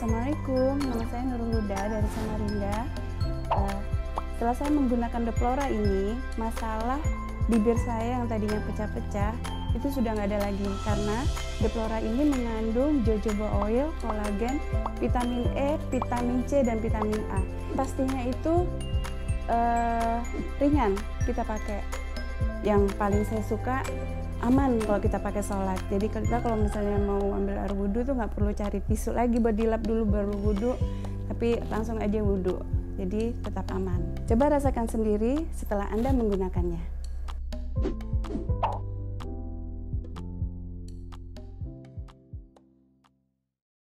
Assalamualaikum, nama saya Nurul Huda dari Samarinda. Setelah saya menggunakan Deplora ini, masalah bibir saya yang tadinya pecah-pecah itu sudah nggak ada lagi karena Deplora ini mengandung jojoba oil, kolagen, vitamin E, vitamin C, dan vitamin A. Pastinya itu ringan kita pakai. Yang paling saya suka aman kalau kita pakai sholat. Jadi kita kalau misalnya mau ambil air wudhu tuh nggak perlu cari tisu lagi buat dilap dulu baru wudhu, tapi langsung aja wudhu. Jadi tetap aman. Coba rasakan sendiri setelah Anda menggunakannya.